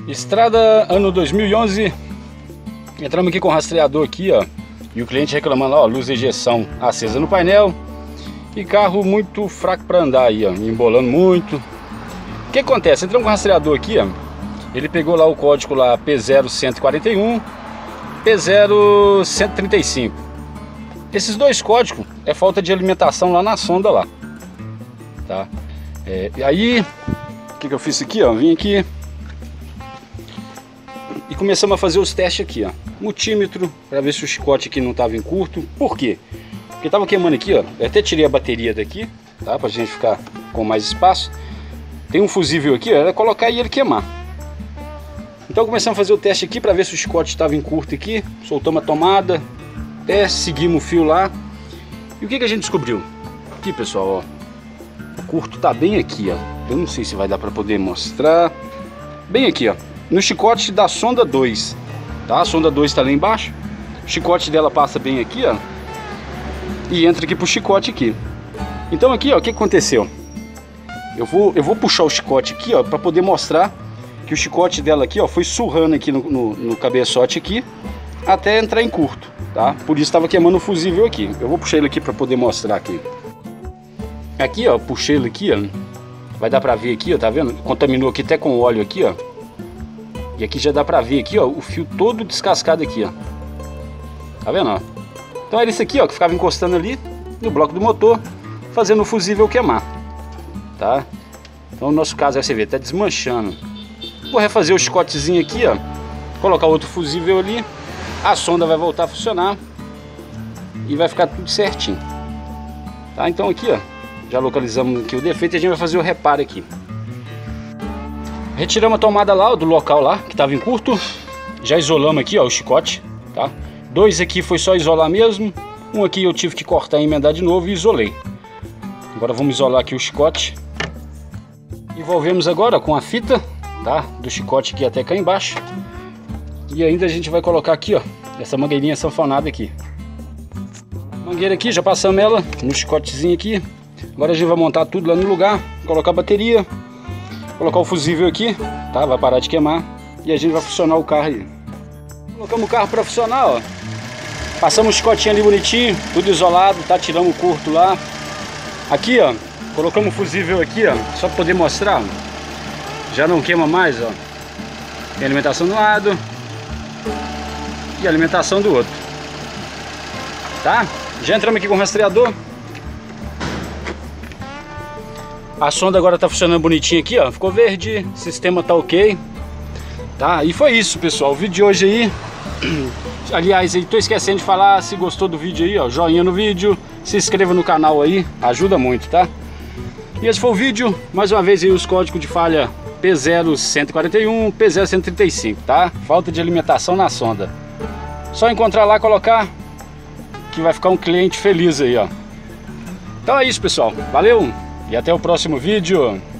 Estrada ano 2011. Entramos aqui com o rastreador aqui, ó. E o cliente reclamando, ó, luz de ejeção acesa no painel. E carro muito fraco para andar aí, ó, embolando muito. O que acontece? Entramos com o rastreador aqui, ó. Ele pegou lá o código lá P0141, P0135. Esses dois códigos é falta de alimentação lá na sonda lá, tá? E aí, o que eu fiz aqui, ó? Vim aqui e começamos a fazer os testes aqui, ó. Multímetro, para ver se o chicote aqui não estava em curto. Por quê? Porque tava queimando aqui, ó. Eu até tirei a bateria daqui, tá? Pra gente ficar com mais espaço. Tem um fusível aqui, ó. Era colocar e ele queimar. Então começamos a fazer o teste aqui para ver se o chicote estava em curto aqui. Soltamos a tomada, até seguimos o fio lá. E o que a gente descobriu? Aqui, pessoal, ó. O curto tá bem aqui, ó. Eu não sei se vai dar para poder mostrar. Bem aqui, ó. No chicote da sonda 2, tá? A sonda 2 tá lá embaixo. O chicote dela passa bem aqui, ó. E entra aqui pro chicote aqui. Então aqui, ó, o que aconteceu? Eu vou puxar o chicote aqui, ó, para poder mostrar que o chicote dela aqui, ó, foi surrando aqui no cabeçote aqui até entrar em curto, tá? Por isso estava queimando o fusível aqui. Eu vou puxar ele aqui para poder mostrar aqui. Aqui, ó, puxei ele aqui, ó. Vai dar para ver aqui, ó, tá vendo? Contaminou aqui até com óleo aqui, ó. E aqui já dá para ver aqui, ó, o fio todo descascado aqui, ó. Tá vendo, ó? Então era isso aqui, ó, que ficava encostando ali no bloco do motor, fazendo o fusível queimar, tá? Então no nosso caso, aí você vê, tá desmanchando. Vou refazer o chicotezinho aqui, ó, colocar outro fusível ali, a sonda vai voltar a funcionar e vai ficar tudo certinho, tá? Então aqui, ó, já localizamos aqui o defeito e a gente vai fazer o reparo aqui. Retiramos a tomada lá, ó, do local lá, que estava em curto, já isolamos aqui, ó, o chicote, tá? Dois aqui foi só isolar mesmo. Um aqui eu tive que cortar e emendar de novo e isolei. Agora vamos isolar aqui o chicote. Envolvemos agora com a fita, tá? Do chicote aqui até cá embaixo. E ainda a gente vai colocar aqui, ó, essa mangueirinha sanfonada aqui. Mangueira aqui, já passamos ela no chicotezinho aqui. Agora a gente vai montar tudo lá no lugar. Colocar a bateria. Colocar o fusível aqui, tá? Vai parar de queimar. E a gente vai funcionar o carro aí. Colocamos o carro para funcionar, ó. Passamos o chicotinho ali bonitinho, tudo isolado, tá? Tiramos o curto lá. Aqui, ó, colocamos o fusível aqui, ó, só para poder mostrar, ó. Já não queima mais, ó. Tem alimentação do lado e alimentação do outro, tá? Já entramos aqui com o rastreador. A sonda agora tá funcionando bonitinho aqui, ó. Ficou verde, o sistema tá ok, tá? E foi isso, pessoal, o vídeo de hoje aí. Aliás, aí tô esquecendo de falar, se gostou do vídeo aí, ó, joinha no vídeo, se inscreva no canal aí, ajuda muito, tá? E esse foi o vídeo, mais uma vez aí os códigos de falha P0141, P0135, tá? Falta de alimentação na sonda. Só encontrar lá, colocar, que vai ficar um cliente feliz aí, ó. Então é isso, pessoal, valeu e até o próximo vídeo.